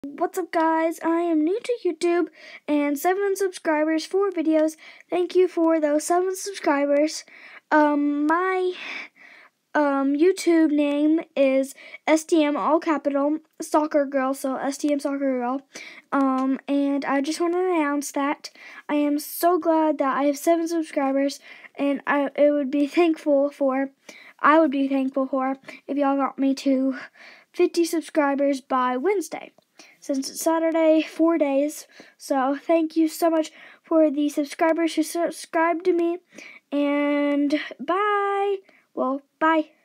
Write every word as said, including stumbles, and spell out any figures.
What's up, guys? I am new to YouTube and seven subscribers, four videos. Thank you for those seven subscribers. Um, my um YouTube name is S T M, all capital, Soccer Girl, so S T M Soccer Girl. Um, and I just want to announce that I am so glad that I have seven subscribers, and I it would be thankful for, I would be thankful for if y'all got me to fifty subscribers by Wednesday. Since it's Saturday, four days. So thank you so much for the subscribers who subscribed to me. And bye. Well, bye.